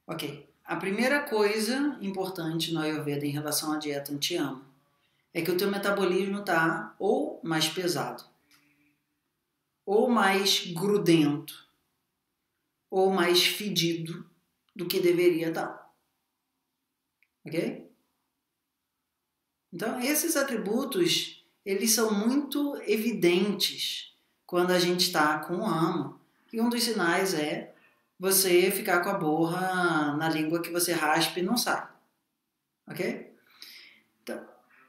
Ok. A primeira coisa importante no Ayurveda em relação à dieta anti-ama é que o teu metabolismo está ou mais pesado, ou mais grudento, ou mais fedido do que deveria estar. Ok? Então, esses atributos, eles são muito evidentes quando a gente está com ama. E um dos sinais é você ficar com a borra na língua que você raspa e não sai. Ok? Então,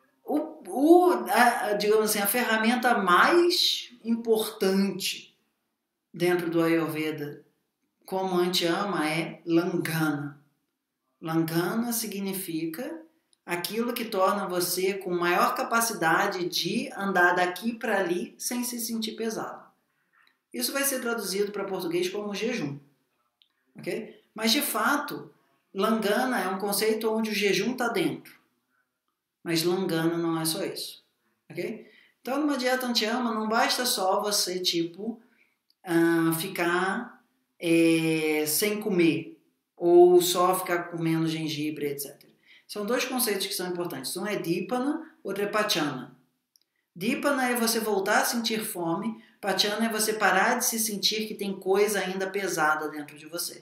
digamos assim, a ferramenta mais importante dentro do Ayurveda como anti-ama é Langana. Langana significa aquilo que torna você com maior capacidade de andar daqui para ali sem se sentir pesado. Isso vai ser traduzido para português como jejum. Okay? Mas, de fato, Langana é um conceito onde o jejum está dentro. Mas Langana não é só isso. Okay? Então, numa dieta anti-ama, não basta só você, ficar sem comer ou só ficar comendo gengibre, etc. São dois conceitos que são importantes. Um é Dipana, outro é Pachana. Dipana é você voltar a sentir fome, Pachana é você parar de se sentir que tem coisa ainda pesada dentro de você.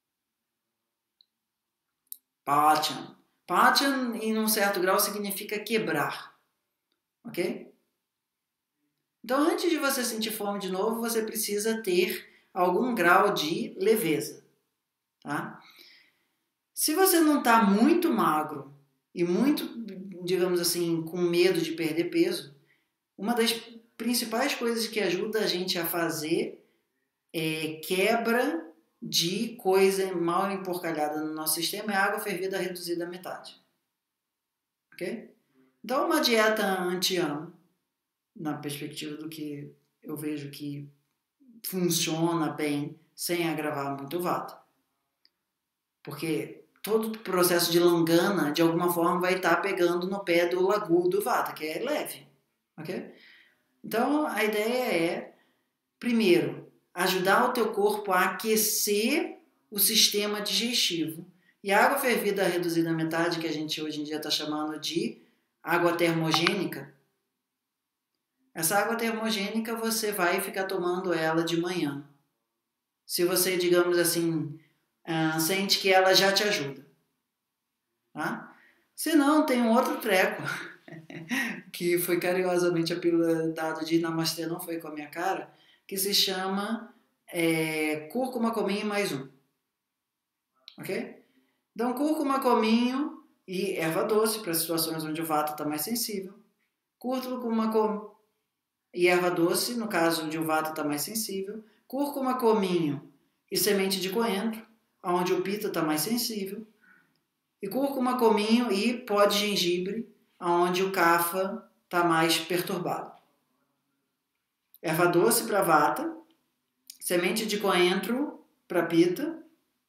Pachana. Pachana, em um certo grau, significa quebrar. Ok? Então, antes de você sentir fome de novo, você precisa ter algum grau de leveza. Tá? Se você não está muito magro e muito, digamos assim, com medo de perder peso, uma das principais coisas que ajuda a gente a fazer é quebra de coisa mal emporcalhada no nosso sistema é água fervida reduzida à metade. Ok? Então, uma dieta anti-ama, na perspectiva do que eu vejo que funciona bem sem agravar muito o vata. Porque todo o processo de Langana, de alguma forma, vai estar pegando no pé do lagu do vata, que é leve. Ok? Então, a ideia é, primeiro, ajudar o teu corpo a aquecer o sistema digestivo. E a água fervida reduzida à metade, que a gente hoje em dia está chamando de água termogênica, essa água termogênica você vai ficar tomando ela de manhã. Se você, digamos assim, sente que ela já te ajuda. Tá? Se não, tem um outro treco, que foi carinhosamente a pílula dada de Namastê não foi com a minha cara, que se chama cúrcuma, cominho mais um. Ok? Então, cúrcuma, cominho e erva doce, para situações onde o vata está mais sensível. Cúrcuma e erva doce, no caso onde o vata está mais sensível. Cúrcuma, cominho e semente de coentro, onde o pita está mais sensível. E cúrcuma, cominho e pó de gengibre, onde o kapha está mais perturbado. Erva doce para vata, semente de coentro para pita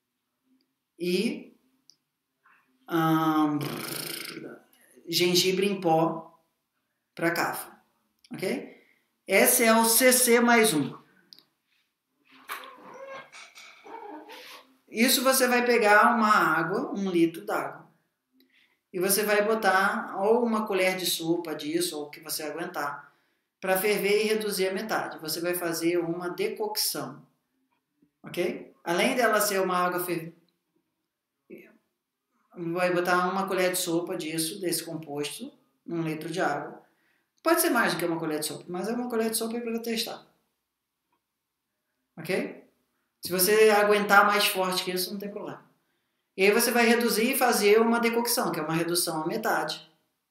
e gengibre em pó para kapha. Ok? Esse é o CC mais um. Isso você vai pegar uma água, 1 litro d'água, e você vai botar ou uma colher de sopa disso, ou o que você aguentar, para ferver e reduzir a metade. Você vai fazer uma decocção, ok? Além dela ser uma água fervida, vai botar uma colher de sopa disso, desse composto, 1 litro de água. Pode ser mais do que uma colher de sopa, mas é uma colher de sopa para testar. Ok? Se você aguentar mais forte que isso, não tem problema. E aí você vai reduzir e fazer uma decocção, que é uma redução à metade.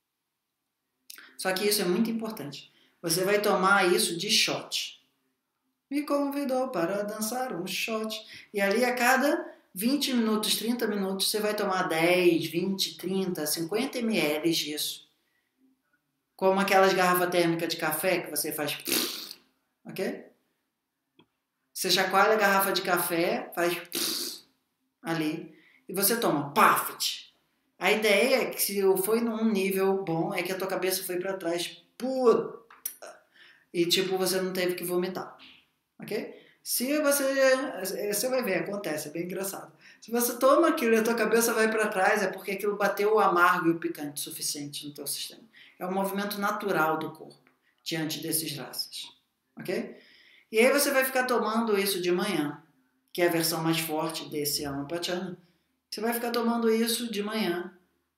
Só que isso é muito importante. Você vai tomar isso de shot. Me convidou para dançar um shot. E ali a cada 20 minutos, 30 minutos, você vai tomar 10, 20, 30, 50 ml disso. Como aquelas garrafas térmicas de café que você faz... Ok? Você chacoalha a garrafa de café, faz ali, e você toma, pafet. A ideia é que se foi num nível bom, é que a tua cabeça foi para trás, puta, e tipo, você não teve que vomitar, ok? Se você vai ver, acontece, é bem engraçado. Se você toma aquilo e a tua cabeça vai para trás, é porque aquilo bateu o amargo e o picante suficiente no teu sistema. É um movimento natural do corpo diante desses raças, ok? E aí você vai ficar tomando isso de manhã, que é a versão mais forte desse Amapachana. Você vai ficar tomando isso de manhã,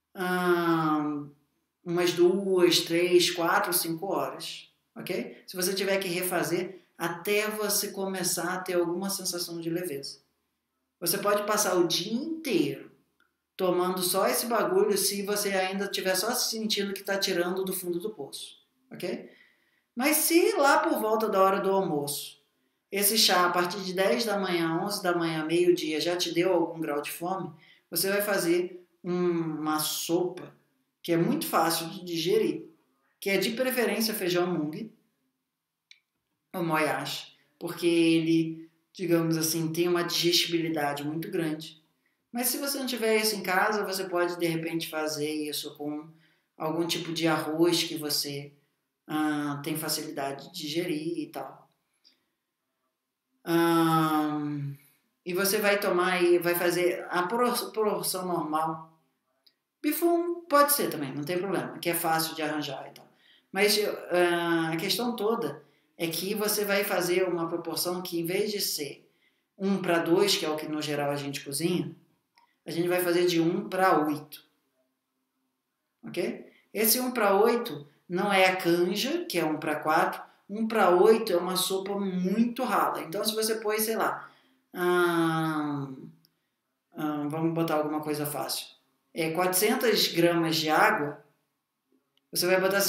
umas 2, 3, 4, 5 horas, ok? Se você tiver que refazer até você começar a ter alguma sensação de leveza. Você pode passar o dia inteiro tomando só esse bagulho se você ainda estiver só sentindo que está tirando do fundo do poço, ok? Mas se lá por volta da hora do almoço, esse chá a partir de 10 da manhã, 11 da manhã, meio-dia já te deu algum grau de fome, você vai fazer uma sopa que é muito fácil de digerir, que é de preferência feijão mung, ou moyashi, porque ele, digamos assim, tem uma digestibilidade muito grande. Mas se você não tiver isso em casa, você pode de repente fazer isso com algum tipo de arroz que você tem facilidade de digerir e tal. E você vai tomar e vai fazer a proporção normal. Bifum pode ser também, não tem problema, que é fácil de arranjar e tal. Mas a questão toda é que você vai fazer uma proporção que, em vez de ser 1 para 2, que é o que no geral a gente cozinha, a gente vai fazer de 1 para 8. Ok? Esse 1 para 8 não é a canja, que é 1 para 4. 1 para 8 é uma sopa muito rala. Então, se você põe, sei lá, vamos botar alguma coisa fácil. 400 gramas de água, você vai botar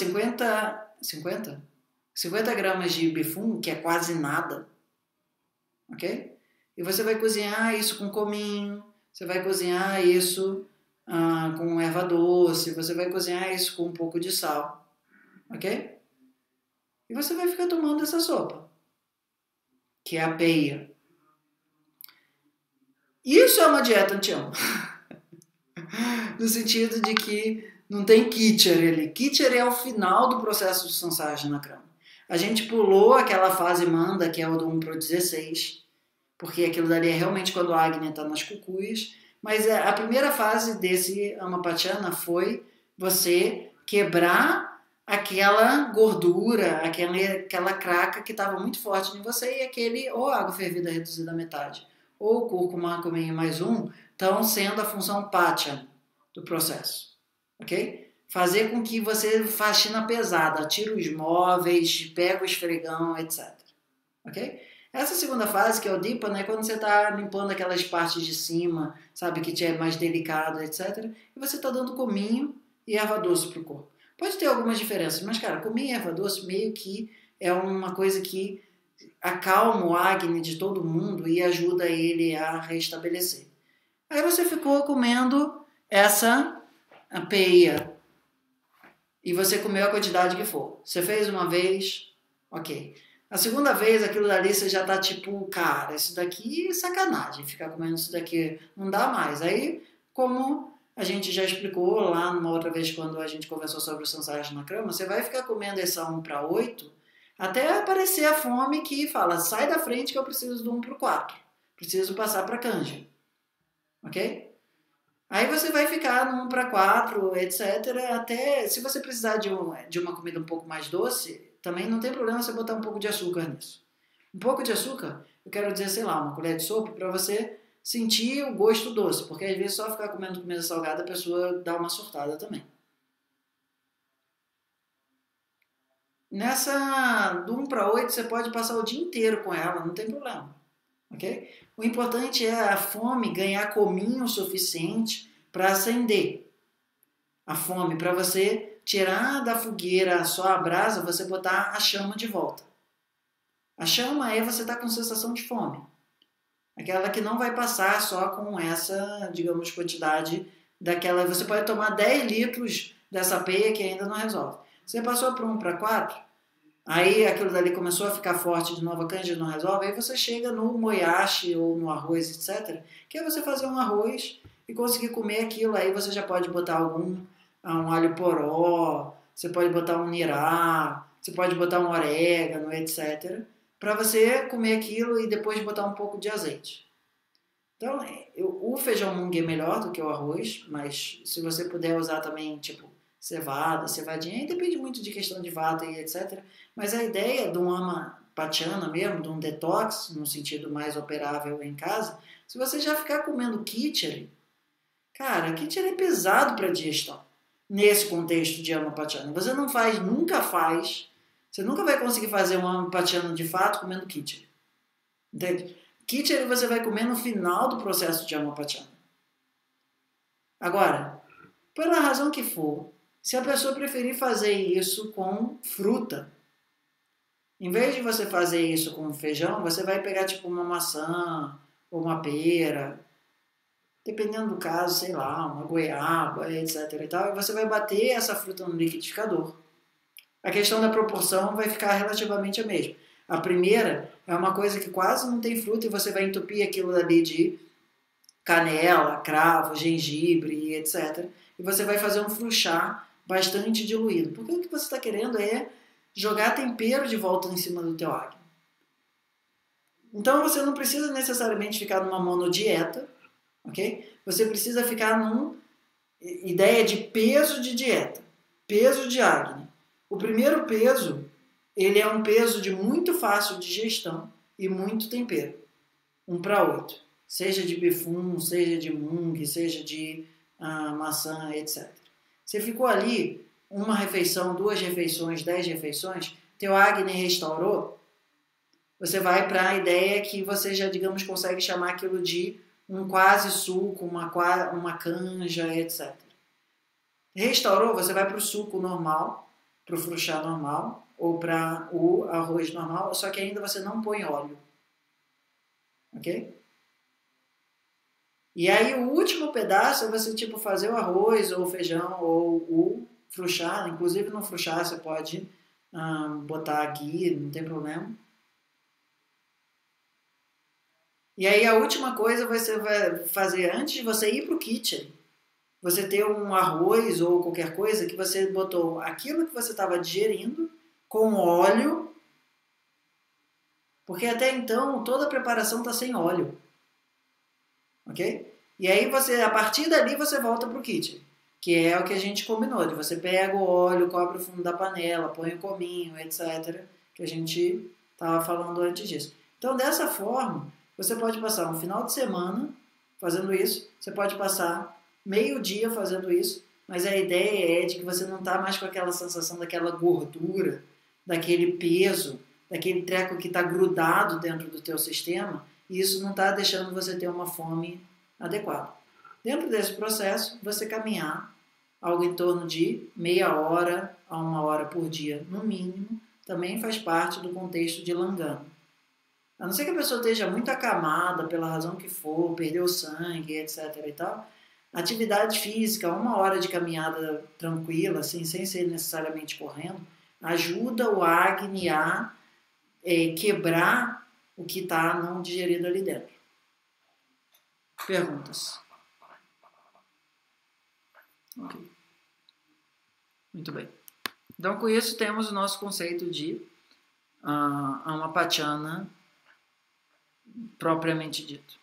50 gramas de bifum, que é quase nada. Ok? E você vai cozinhar isso com cominho, você vai cozinhar isso com erva doce, você vai cozinhar isso com um pouco de sal. Ok? E você vai ficar tomando essa sopa, que é a peia. Isso é uma dieta anti-amo. No sentido de que não tem Kitcher ali. Kitcher é o final do processo de Sansarjana Krama. A gente pulou aquela fase manda, que é o do 1 para o 16, porque aquilo dali é realmente quando a Agni está nas cucuias. Mas a primeira fase desse Amapachana foi você quebrar aquela gordura, aquela craca que estava muito forte em você e aquele ou água fervida reduzida à metade ou cúrcuma, cominho mais um, estão sendo a função Pachana do processo, ok? Fazer com que você faxina pesada, tira os móveis, pega o esfregão, etc. Ok? Essa segunda fase, que é o Dipana, é quando você está limpando aquelas partes de cima, sabe, que é mais delicado, etc. E você está dando cominho e erva doce para o corpo. Pode ter algumas diferenças, mas, cara, cominho e erva doce meio que é uma coisa que acalma o Agni de todo mundo e ajuda ele a restabelecer. Aí você ficou comendo essa peia e você comeu a quantidade que for. Você fez uma vez, ok. A segunda vez, aquilo dali você já tá tipo, cara, isso daqui é sacanagem, ficar comendo isso daqui não dá mais. Aí, como a gente já explicou lá numa outra vez quando a gente conversou sobre o Sansarjana Krama, você vai ficar comendo essa 1 para 8 até aparecer a fome que fala, sai da frente que eu preciso do 1 para 4. Preciso passar para canja. Ok? Aí você vai ficar no 1 para 4, etc. Até, se você precisar de uma comida um pouco mais doce, também não tem problema você botar um pouco de açúcar nisso. Um pouco de açúcar, eu quero dizer, sei lá, uma colher de sopa para você sentir o gosto doce, porque às vezes só ficar comendo comida salgada a pessoa dá uma surtada também. Nessa do 1 para 8 você pode passar o dia inteiro com ela, não tem problema. Okay? O importante é a fome ganhar cominho o suficiente para acender. A fome, para você tirar da fogueira só a brasa, você botar a chama de volta. A chama é você estar com sensação de fome. Aquela que não vai passar só com essa, digamos, quantidade daquela. Você pode tomar 10 litros dessa peia que ainda não resolve. Você passou para 1 para 4, aí aquilo dali começou a ficar forte de novo, a canja não resolve, aí você chega no moyashi ou no arroz, etc. Que é você fazer um arroz e conseguir comer aquilo, aí você já pode botar um alho poró, você pode botar um nirá, você pode botar um orégano, etc. Para você comer aquilo e depois botar um pouco de azeite. Então, o feijão mung é melhor do que o arroz, mas se você puder usar também, tipo, cevada, cevadinha, aí depende muito de questão de vata e etc. Mas a ideia de um amapachana mesmo, de um detox, no sentido mais operável em casa, se você já ficar comendo khichdi, cara, khichdi é pesado para digestão, nesse contexto de amapachana. Você não faz, nunca faz, você nunca vai conseguir fazer um amapachana de fato comendo khichdi. Entende? Khichdi você vai comer no final do processo de amapachana. Agora, pela razão que for, se a pessoa preferir fazer isso com fruta, em vez de você fazer isso com feijão, você vai pegar tipo uma maçã ou uma pera, dependendo do caso, sei lá, uma goiaba, etc. e tal, e você vai bater essa fruta no liquidificador. A questão da proporção vai ficar relativamente a mesma. A primeira é uma coisa que quase não tem fruta e você vai entupir aquilo dali de canela, cravo, gengibre, etc. E você vai fazer um fruchar bastante diluído. Porque o que você está querendo é jogar tempero de volta em cima do teu agno. Então você não precisa necessariamente ficar numa monodieta, ok? Você precisa ficar numa ideia de peso de dieta, peso de agni. O primeiro peso, ele é um peso de muito fácil digestão e muito tempero, 1:8. Seja de bifum, seja de mung, seja de maçã, etc. Você ficou ali uma refeição, 2 refeições, 10 refeições, teu acne restaurou, você vai para a ideia que você já, digamos, consegue chamar aquilo de um quase suco, uma canja, etc. Restaurou, você vai para o suco normal, para o fruchá normal, ou para o arroz normal, só que ainda você não põe óleo. Ok? E aí o último pedaço é você tipo fazer o arroz ou o feijão ou o fruchá. Inclusive no fruchá você pode botar ghee, não tem problema. E aí a última coisa você vai fazer antes de você ir para o kitchen, você ter um arroz ou qualquer coisa que você botou aquilo que você estava digerindo com óleo, porque até então toda a preparação está sem óleo. Ok? E aí você, a partir dali você volta para o kit, que é o que a gente combinou, de você pega o óleo, cobre o fundo da panela, põe o cominho, etc, que a gente estava falando antes disso. Então dessa forma, você pode passar um final de semana fazendo isso, você pode passar meio dia fazendo isso, mas a ideia é de que você não está mais com aquela sensação daquela gordura, daquele peso, daquele treco que está grudado dentro do teu sistema, e isso não está deixando você ter uma fome adequada. Dentro desse processo, você caminhar algo em torno de meia hora a 1 hora por dia, no mínimo, também faz parte do contexto de Langana. A não ser que a pessoa esteja muito acamada, pela razão que for, perdeu sangue, etc. e tal, atividade física, 1 hora de caminhada tranquila, assim, sem ser necessariamente correndo, ajuda o acne a quebrar o que está não digerido ali dentro. Perguntas? Ok. Muito bem. Então, com isso, temos o nosso conceito de amapachana propriamente dito.